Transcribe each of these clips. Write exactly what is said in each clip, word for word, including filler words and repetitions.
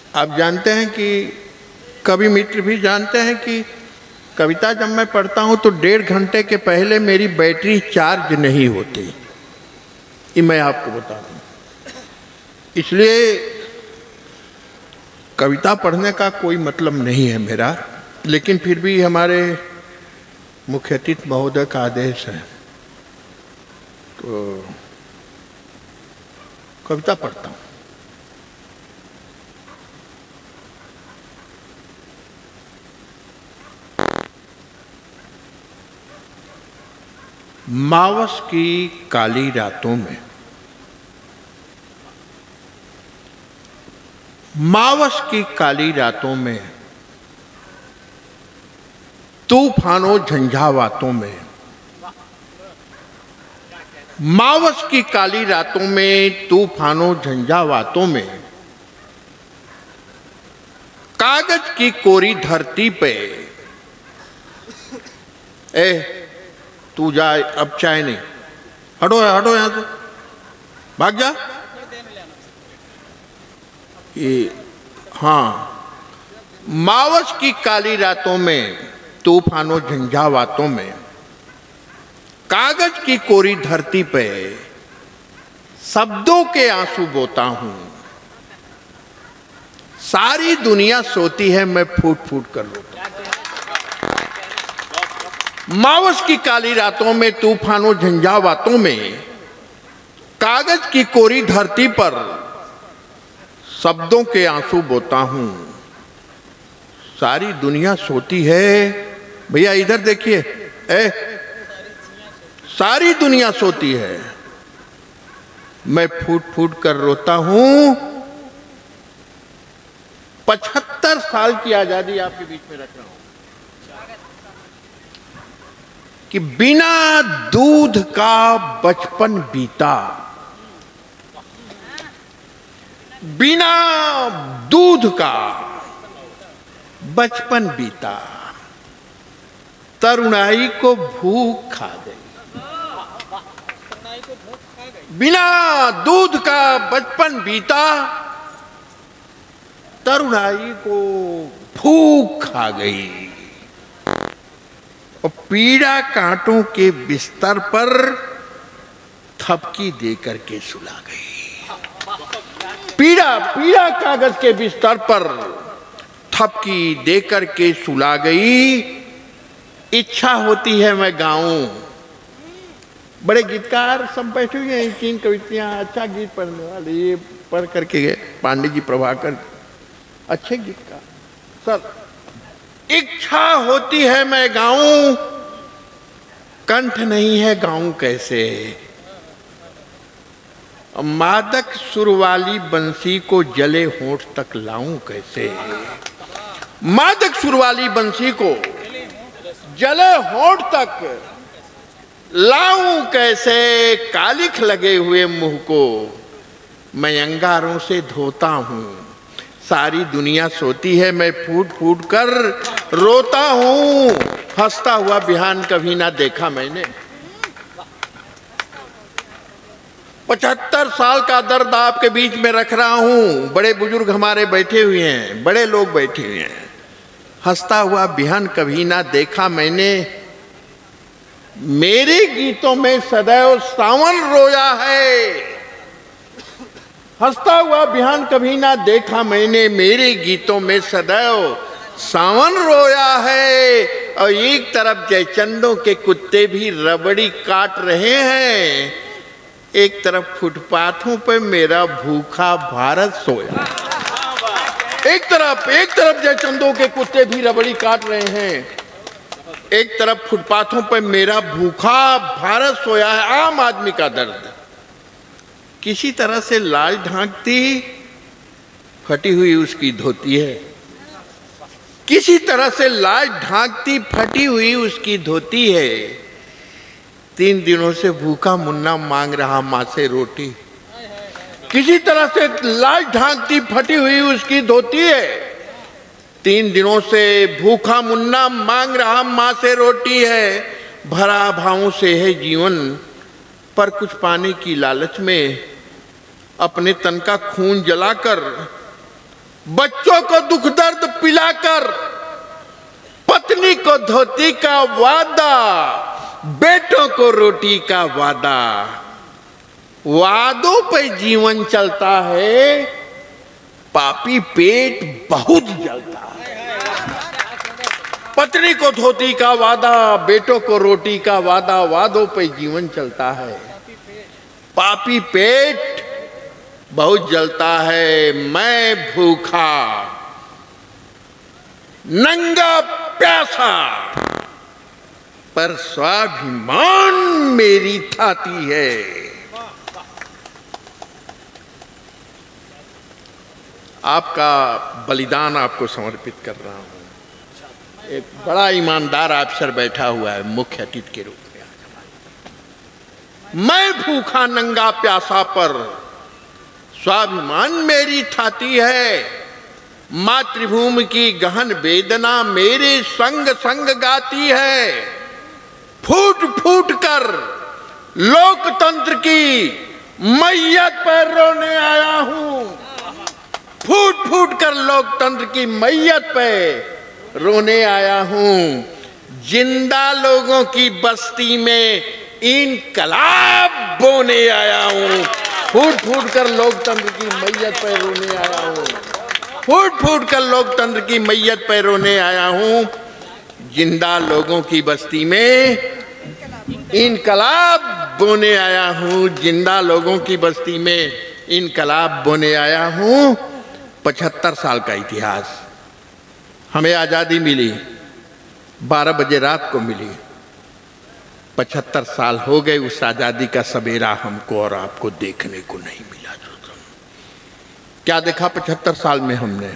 आप जानते हैं कि कवि मित्र भी जानते हैं कि कविता जब मैं पढ़ता हूँ तो डेढ़ घंटे के पहले मेरी बैटरी चार्ज नहीं होती, ये मैं आपको बता दूँ। इसलिए कविता पढ़ने का कोई मतलब नहीं है मेरा, लेकिन फिर भी हमारे मुख्य अतिथि महोदय का आदेश है तो कविता पढ़ता हूँ। मावस की काली रातों में, मावस की काली रातों में, तूफानों झंझावातों में, मावस की काली रातों में, तूफानों झंझावातों में, कागज की कोरी धरती पे, ए तू जा, अब चाय नहीं, हटो हटो यहां से, भाग जा। ये हाँ, मावस की काली रातों में, तूफानों झंझावातों में, कागज की कोरी धरती पे शब्दों के आंसू बोता हूं। सारी दुनिया सोती है, मैं फूट फूट कर रोता हूं। मावस की काली रातों में, तूफानों झंझावातों में, कागज की कोरी धरती पर शब्दों के आंसू बोता हूं। सारी दुनिया सोती है, भैया इधर देखिए, ए सारी दुनिया सोती है, मैं फूट फूट कर रोता हूं। पचहत्तर साल की आजादी आपके बीच में रख रहा हूं कि बिना दूध का बचपन बीता, बिना दूध का बचपन बीता, तरुणाई को भूख खा गई। बिना दूध का बचपन बीता, तरुणाई को भूख खा गई और पीड़ा कांटों के बिस्तर पर थपकी देकर के सुला गई। पीड़ा पीड़ा कागज के बिस्तर पर थपकी देकर के सुला गई। इच्छा होती है मैं गाऊं, बड़े गीतकार सब बैठे हुए हैं, तीन कविताएं, अच्छा गीत पढ़ने वाले, ये पढ़ करके गए पांडे जी, प्रभाकर, अच्छे गीतकार सर। इच्छा होती है मैं गाऊं, कंठ नहीं है गाऊं कैसे। मादक सुर वाली बंसी को जले होंठ तक लाऊं कैसे। मादक सुर वाली बंसी को जले होंठ तक लाऊं कैसे। कालिख लगे हुए मुंह को मैं अंगारों से धोता हूं। सारी दुनिया सोती है, मैं फूट फूट कर रोता हूं। हंसता हुआ बिहान कभी ना देखा मैंने। पचहत्तर साल का दर्द आपके बीच में रख रहा हूं। बड़े बुजुर्ग हमारे बैठे हुए हैं, बड़े लोग बैठे हुए हैं। हंसता हुआ बिहान कभी ना देखा मैंने। मेरे गीतों में सदैव सावन रोया है। हंसता हुआ बिहान कभी ना देखा मैंने। मेरे गीतों में सदैव सावन रोया है। और एक तरफ जयचंदों के कुत्ते भी रबड़ी काट रहे हैं, एक तरफ फुटपाथों पे मेरा भूखा भारत सोया। एक तरफ एक तरफ जयचंदों के कुत्ते भी रबड़ी काट रहे हैं, एक तरफ फुटपाथों पे मेरा भूखा भारत सोया है। आम आदमी का दर्द किसी तरह से लाज ढांकती फटी हुई उसकी धोती है। किसी तरह से लाज ढांकती फटी हुई उसकी धोती है। तीन दिनों से भूखा मुन्ना मांग रहा माँ से रोटी। किसी तरह से लाज ढांकती फटी हुई उसकी धोती है। तीन दिनों से भूखा मुन्ना मांग रहा माँ से रोटी है। भरा भावों से है जीवन, पर कुछ पाने की लालच में अपने तन का खून जलाकर बच्चों को दुख दर्द पिलाकर, पत्नी को धोती का वादा, बेटों को रोटी का वादा। वादों पे जीवन चलता है, पापी पेट बहुत जलता है। पत्नी को धोती का वादा, बेटों को रोटी का वादा, वादों पे जीवन चलता है, पापी पेट बहुत जलता है। मैं भूखा नंगा प्यासा, पर स्वाभिमान मेरी थाती है। आपका बलिदान आपको समर्पित कर रहा हूं। एक बड़ा ईमानदार अफसर बैठा हुआ है मुख्य अतिथि के रूप में। मैं भूखा नंगा प्यासा, पर स्वाभिमान मेरी थाती है। मातृभूमि की गहन वेदना मेरे संग संग गाती है। फूट फूट कर लोकतंत्र की मैयत पर रोने आया हूं। फूट फूट कर लोकतंत्र की मैयत पे रोने आया हूं। जिंदा लोगों की बस्ती में इनकलाब बोने आया हूं। फूट फूट कर लोकतंत्र की मैयत पे रोने आया हूं। फूट फूट कर लोकतंत्र की मैयत पे रोने आया हूं। जिंदा लोगों की बस्ती में इनकलाब बोने आया हूं। जिंदा लोगों की बस्ती में इनकलाब बोने आया हूं। पचहत्तर साल का इतिहास। हमें आज़ादी मिली बारह बजे रात को मिली। पचहत्तर साल हो गए, उस आज़ादी का सवेरा हमको और आपको देखने को नहीं मिला। क्या देखा पचहत्तर साल में? हमने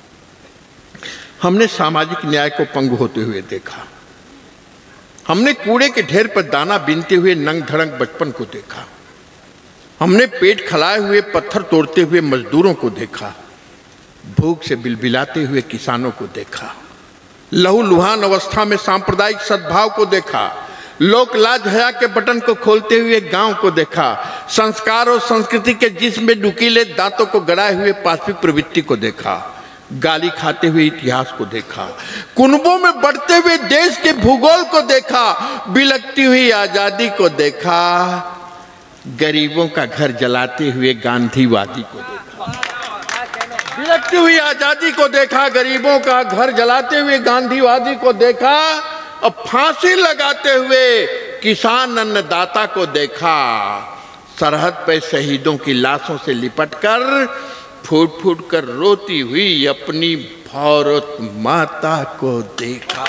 हमने सामाजिक न्याय को पंग होते हुए देखा। हमने कूड़े के ढेर पर दाना बीनते हुए नंग धड़ंग बचपन को देखा। हमने पेट खलाए हुए पत्थर तोड़ते हुए मजदूरों को देखा। भूख से बिलबिलाते हुए किसानों को देखा। लहू लुहान अवस्था में सांप्रदायिक सद्भाव को देखा। लोक लाज हया के बटन को खोलते हुए गांव को देखा। संस्कार और संस्कृति के जिस्म में नुकीले दांतों को गड़ाए हुए पाशविक प्रवृत्ति को देखा। गाली खाते हुए इतिहास को देखा। कुनबों में बढ़ते हुए देश के भूगोल को देखा। बिलखती हुई आजादी को देखा। गरीबों का घर जलाते हुए गांधीवादी को देखा। बिलखती हुई आजादी को देखा। गरीबों का घर जलाते हुए गांधीवादी को देखा। और फांसी लगाते हुए किसान अन्नदाता को देखा। सरहद पर शहीदों की लाशों से लिपटकर फूट फूट कर रोती हुई अपनी भारत माता को देखा।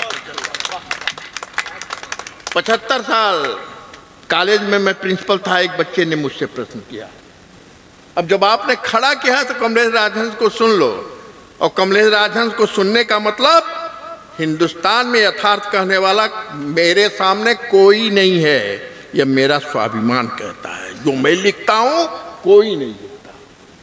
पचहत्तर साल कॉलेज में मैं प्रिंसिपल था। एक बच्चे ने मुझसे प्रश्न किया। अब जब आपने खड़ा किया तो कमलेश राजहंस को सुन लो। और कमलेश राजहंस को सुनने का मतलब हिंदुस्तान में यथार्थ कहने वाला मेरे सामने कोई नहीं है। यह मेरा स्वाभिमान कहता है। जो मैं लिखता हूं कोई नहीं लिखता।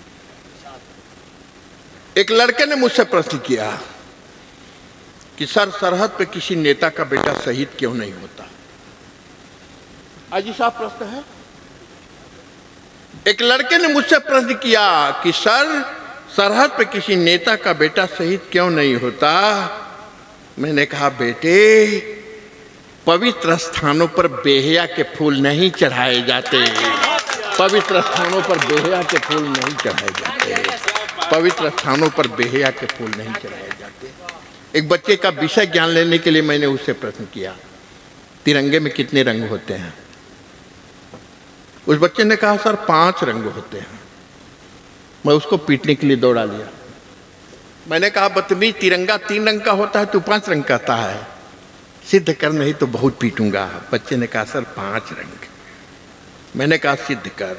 एक लड़के ने मुझसे प्रश्न किया कि सर, सरहद पे किसी नेता का बेटा शहीद क्यों नहीं होता? अजी साहब प्रश्न है। एक लड़के ने मुझसे प्रश्न किया कि सर, सरहद पे किसी नेता का बेटा शहीद क्यों नहीं होता? मैंने कहा, बेटे, पवित्र स्थानों पर बेहया के फूल नहीं चढ़ाए जाते। पवित्र स्थानों पर बेहया के फूल नहीं चढ़ाए जाते। पवित्र स्थानों पर बेहया के फूल नहीं चढ़ाए जाते। एक बच्चे का विषय ज्ञान लेने के लिए मैंने उससे प्रश्न किया, तिरंगे में कितने रंग होते हैं? उस बच्चे ने कहा, सर पांच रंग होते हैं। मैं उसको पीटने के लिए दौड़ा लिया। मैंने कहा, बदतमीज, तिरंगा तीन रंग का होता है, तू पांच रंग कहता है। सिद्ध कर, नहीं तो बहुत पीटूंगा। बच्चे ने कहा, सर पांच रंग। मैंने कहा, सिद्ध कर।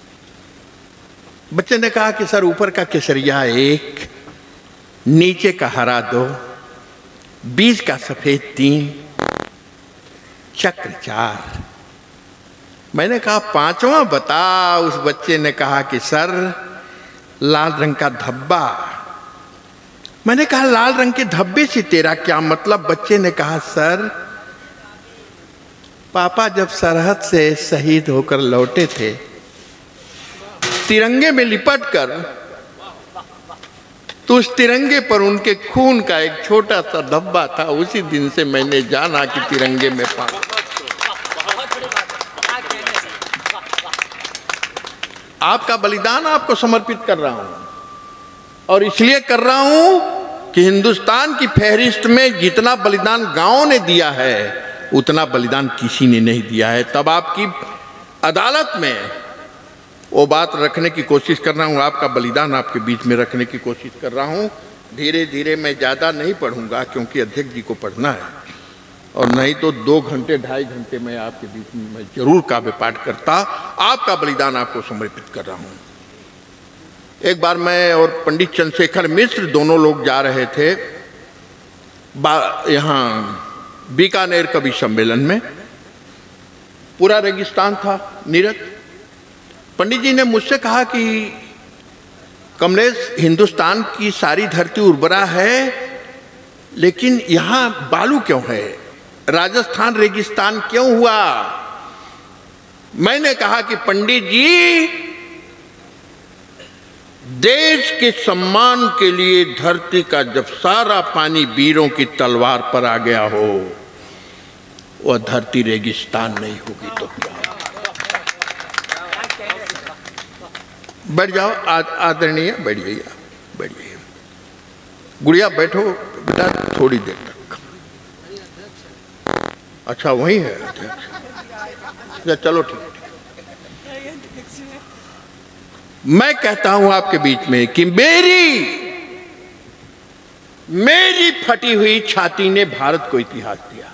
बच्चे ने कहा कि सर, ऊपर का केसरिया एक, नीचे का हरा दो, बीच का सफेद तीन, चक्र चार। मैंने कहा, पांचवा बता। उस बच्चे ने कहा कि सर, लाल रंग का धब्बा। मैंने कहा, लाल रंग के धब्बे से तेरा क्या मतलब? बच्चे ने कहा, सर, पापा जब सरहद से शहीद होकर लौटे थे, तिरंगे में लिपटकर तो उस तिरंगे पर उनके खून का एक छोटा सा धब्बा था। उसी दिन से मैंने जाना कि तिरंगे में पानी। आपका बलिदान आपको समर्पित कर रहा हूं, और इसलिए कर रहा हूं कि हिंदुस्तान की फहरिस्त में जितना बलिदान गांवों ने दिया है उतना बलिदान किसी ने नहीं दिया है। तब आपकी अदालत में वो बात रखने की कोशिश कर रहा हूं, आपका बलिदान आपके बीच में रखने की कोशिश कर रहा हूं। धीरे धीरे मैं ज़्यादा नहीं पढ़ूंगा क्योंकि अध्यक्ष जी को पढ़ना है, और नहीं तो दो घंटे ढाई घंटे में आपके बीच में मैं जरूर काव्य पाठ करता। आपका बलिदान आपको समर्पित कर रहा हूं। एक बार मैं और पंडित चंद्रशेखर मिश्र दोनों लोग जा रहे थे यहाँ बीकानेर कवि सम्मेलन में। पूरा रेगिस्तान था, नीरज। पंडित जी ने मुझसे कहा कि कमलेश, हिंदुस्तान की सारी धरती उर्वरा है, लेकिन यहाँ बालू क्यों है? राजस्थान रेगिस्तान क्यों हुआ? मैंने कहा कि पंडित जी, देश के सम्मान के लिए धरती का जब सारा पानी वीरों की तलवार पर आ गया हो, वह धरती रेगिस्तान नहीं होगी तो क्या? बैठ जाओ आदरणीय, बैठ जाइए, बैठ जाइए। गुड़िया बैठो बेटा थोड़ी देर तक। अच्छा वही है अध्यक्ष, चलो ठीक। मैं कहता हूं आपके बीच में कि मेरी मेरी फटी हुई छाती ने भारत को इतिहास दिया।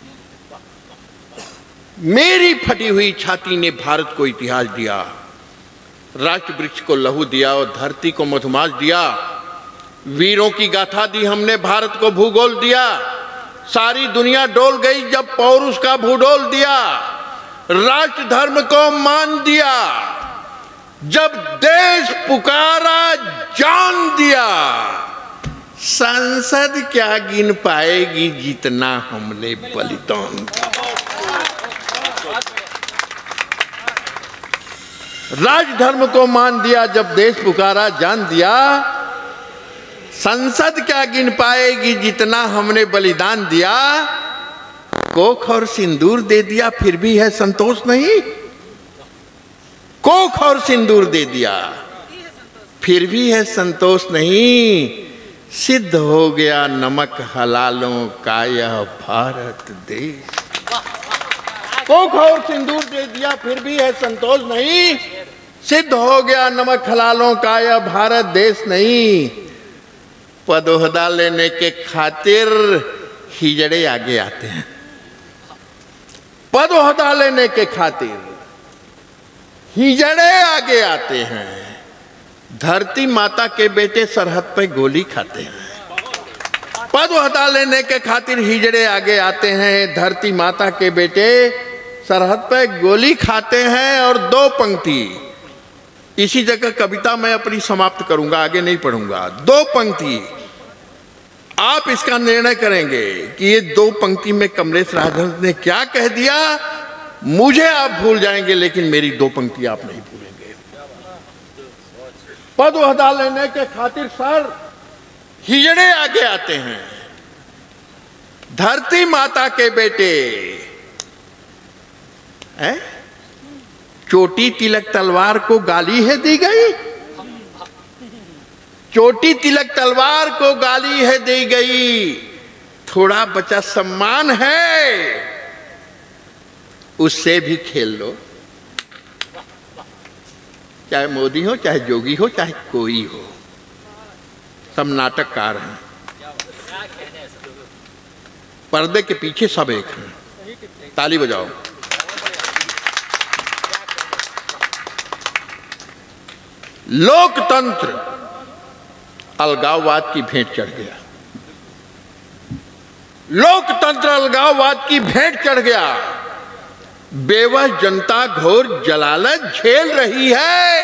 मेरी फटी हुई छाती ने भारत को इतिहास दिया। राष्ट्र वृक्ष को लहू दिया और धरती को मधुमास दिया। वीरों की गाथा दी हमने, भारत को भूगोल दिया। सारी दुनिया डोल गई जब पौरुष का भूडोल दिया। राष्ट्र धर्म को मान दिया जब देश पुकारा, जान दिया। संसद क्या गिन पाएगी जितना हमने बलिदान। राजधर्म को मान दिया जब देश पुकारा, जान दिया। संसद क्या गिन पाएगी जितना हमने बलिदान दिया। कोख और सिंदूर दे दिया फिर भी है संतोष नहीं। कोख और सिंदूर दे दिया फिर भी है संतोष नहीं। सिद्ध हो गया नमक हलालों का यह भारत देश। कोख और सिंदूर दे दिया फिर भी है संतोष नहीं। सिद्ध हो गया नमक हलालों का यह भारत देश नहीं। पद ओहदा लेने के खातिर हिजड़े आगे आते हैं। पद ओहदा लेने के खातिर हिजड़े आगे आते हैं। धरती माता के बेटे सरहद पे गोली खाते हैं। पद ओहदा लेने के खातिर हिजड़े आगे आते हैं। धरती माता के बेटे सरहद पे गोली खाते हैं। और दो पंक्ति इसी जगह कविता मैं अपनी समाप्त करूंगा, आगे नहीं पढ़ूंगा। दो पंक्ति आप इसका निर्णय करेंगे कि ये दो पंक्ति में कमलेश राजहंस ने क्या कह दिया। मुझे आप भूल जाएंगे लेकिन मेरी दो पंक्ति आप नहीं भूलेंगे। पद ओहदा लेने के खातिर सर हिजड़े आगे आते हैं। धरती माता के बेटे है? चोटी तिलक तलवार को गाली है दी गई। चोटी तिलक तलवार को गाली है दी गई। थोड़ा बचा सम्मान है, उससे भी खेल लो। चाहे मोदी हो, चाहे जोगी हो, चाहे कोई हो, सब नाटककार हैं। पर्दे के पीछे सब एक हैं। ताली बजाओ। लोकतंत्र अलगाववाद की भेंट चढ़ गया। लोकतंत्र अलगाववाद की भेंट चढ़ गया। बेवस जनता घोर जलालत झेल रही है।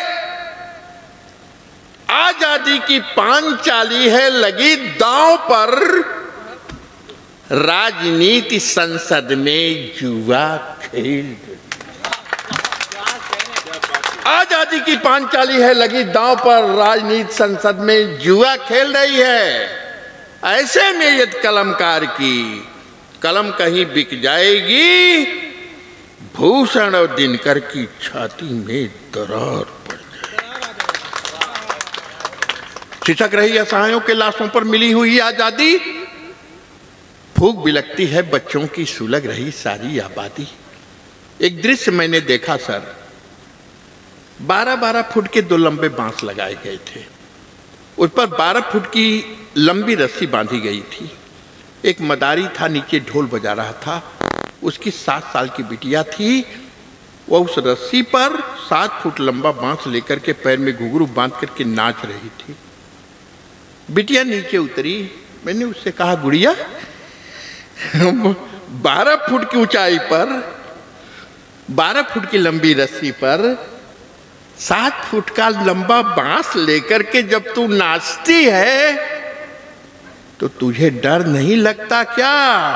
आजादी की पांचाली है लगी दांव पर। राजनीति संसद में जुआ खेल। आजादी की पांचाली है लगी दांव पर, राजनीति संसद में जुआ खेल रही है। ऐसे में यदि कलमकार की कलम कहीं बिक जाएगी, भूषण और दिनकर की छाती में दरार पड़ जाएगी। सिसक रही असहायों के लाशों पर मिली हुई आजादी, फूक बिलकती है बच्चों की सुलग रही सारी आबादी। एक दृश्य मैंने देखा सर, बारह बारह फुट के दो लंबे बांस लगाए गए थे, उस पर बारह फुट की लंबी रस्सी बांधी गई थी। एक मदारी था, नीचे ढोल बजा रहा था, उसकी सात साल की बिटिया थी। वह उस रस्सी पर सात फुट लंबा बांस लेकर के पैर में घुंघरू बांध करके नाच रही थी। बिटिया नीचे उतरी, मैंने उससे कहा, गुड़िया बारह फुट की ऊंचाई पर, बारह फुट की लंबी रस्सी पर सात फुट का लंबा बांस लेकर के जब तू नाचती है तो तुझे डर नहीं लगता क्या?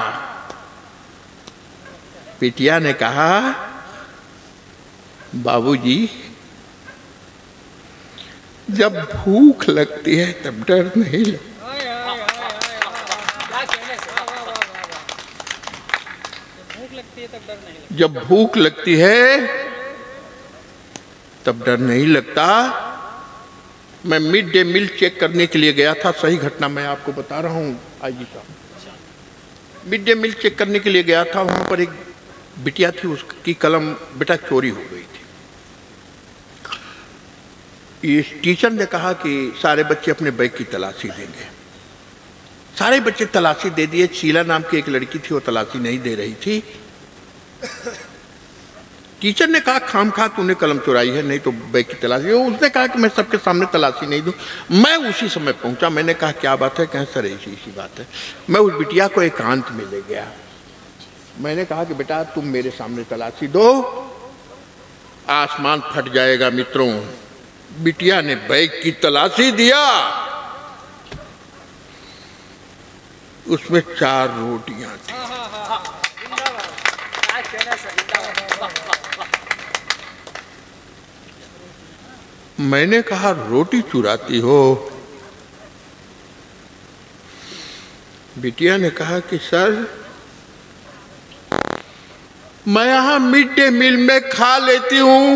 बिटिया ने कहा, बाबूजी जब भूख लगती है तब डर नहीं लगता। जब भूख लगती है तब डर नहीं लगता। मैं मिड डे मील चेक करने के लिए गया था, सही घटना मैं आपको बता रहा हूँ आई जी साहब। मिड डे मील चेक करने के लिए गया था, वहां पर एक बिटिया थी, उसकी कलम बेटा चोरी हो गई थी। इस टीचर ने कहा कि सारे बच्चे अपने बैग की तलाशी देंगे। सारे बच्चे तलाशी दे दिए। शीला नाम की एक लड़की थी, वो तलाशी नहीं दे रही थी। टीचर ने कहा, खाम खा तूने कलम चुराई है, नहीं तो बैग की तलाशी। उसने कहा कि मैं सबके सामने तलाशी नहीं दूं। मैं उसी समय पहुंचा। मैंने कहा, क्या बात है? कहें सर ऐसी ऐसी बात है। मैं उस बिटिया को एकांत में ले गया। मैंने कहा कि बेटा तुम मेरे सामने तलाशी दो, आसमान फट जाएगा। मित्रों, बिटिया ने बैग की तलाशी दिया, उसमें चार रोटियां थी। मैंने कहा, रोटी चुराती हो? बिटिया ने कहा कि सर मैं यहां मिड डे मील में खा लेती हूं,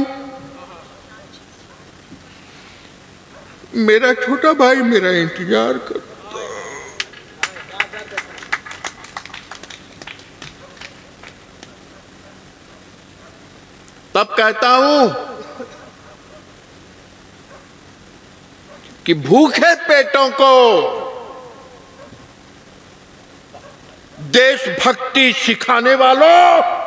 मेरा छोटा भाई मेरा इंतजार करता। तब कहता हूं कि भूखे पेटों को देशभक्ति सिखाने वालों,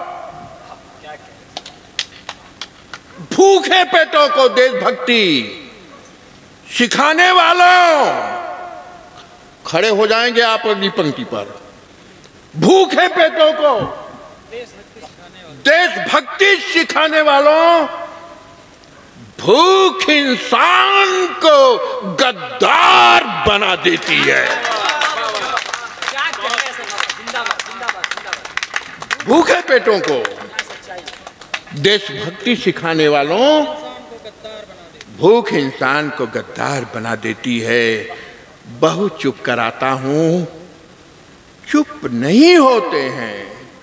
भूखे पेटों को देशभक्ति सिखाने वालों, खड़े हो जाएंगे आप अगली पंक्ति पर। भूखे पेटों को देशभक्ति सिखाने वालों, भूख इंसान को गद्दार बना देती है। भूखे पेटों को देशभक्ति सिखाने वालों, भूख इंसान को गद्दार बना देती है। बहुत चुप कराता हूं, चुप नहीं होते हैं।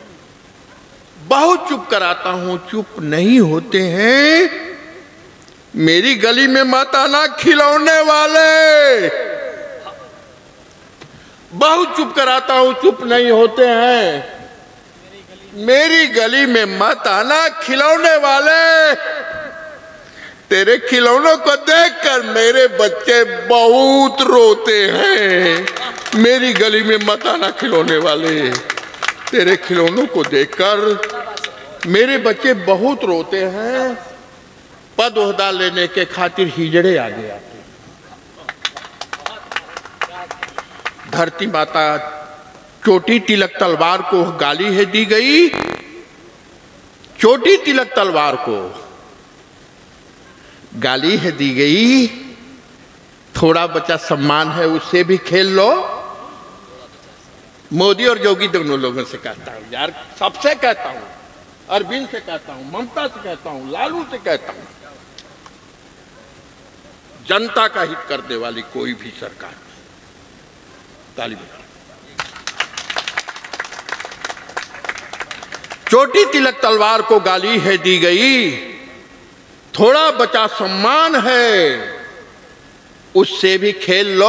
बहुत चुप कराता हूं, चुप नहीं होते हैं। मेरी गली में मत आना खिलौने वाले। बहुत चुप कराता हूं, चुप नहीं होते हैं। मेरी गली में मत आना खिलौने वाले। तेरे खिलौनों को देखकर मेरे बच्चे बहुत रोते हैं। मेरी गली में मत आना खिलौने वाले। तेरे खिलौनों को देखकर मेरे बच्चे बहुत रोते हैं। पद ओहदा लेने के खातिर हिजड़े आगे आते। धरती माता चोटी तिलक तलवार को गाली है दी गई। चोटी तिलक तलवार को गाली है दी गई। थोड़ा बचा सम्मान है, उससे भी खेल लो। मोदी और योगी दोनों लोगों से कहता हूं यार, सबसे कहता हूं, अरविंद से कहता हूं, ममता से कहता हूं, लालू से कहता हूं, जनता का हित करने वाली कोई भी सरकार नहीं। ताली बजाओ। चोटी तिलक तलवार को गाली है दी गई, थोड़ा बचा सम्मान है, उससे भी खेल लो।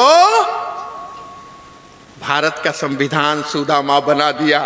भारत का संविधान सुदामा बना दिया,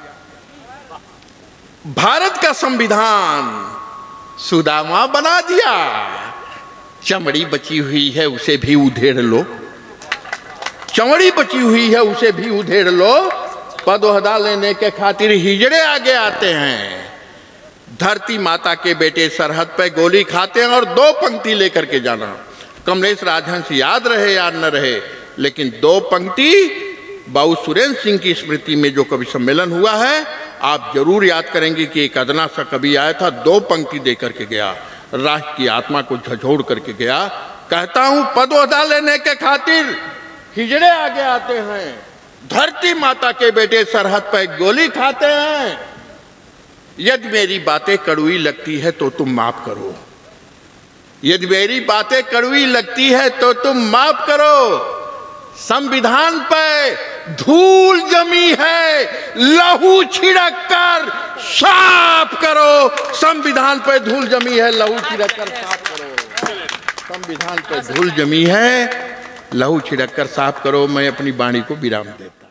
भारत का संविधान सुदामा बना दिया। चमड़ी बची हुई है उसे भी उधेड़ लो, चमड़ी बची हुई है उसे भी उधेड़ लो। पद ओहदा लेने के खातिर हिजड़े आगे आते हैं। धरती माता के बेटे सरहद पे गोली खाते हैं और दो पंक्ति लेकर के जाना। कमलेश राजहंस याद रहे या न रहे, लेकिन दो पंक्ति बाबू सुरेंद्र सिंह की स्मृति में जो कवि सम्मेलन हुआ है, आप जरूर याद करेंगे कि एक अदना सा कवि आया था, दो पंक्ति दे करके गया, राष्ट्र की आत्मा को झकझोर करके गया। कहता हूं पद ओहदा लेने के खातिर हिजड़े आगे आते हैं, धरती माता के बेटे सरहद पर गोली खाते हैं। यदि मेरी बातें कड़वी लगती है तो तुम माफ करो, यदि मेरी बातें कड़वी लगती है तो तुम माफ करो। संविधान पे धूल जमी है, लहू छिड़क कर साफ करो। संविधान पे धूल जमी है, लहू छिड़क कर साफ करो। संविधान पे धूल जमी है, लहू छिड़क कर साफ करो। मैं अपनी वाणी को विराम देता हूं।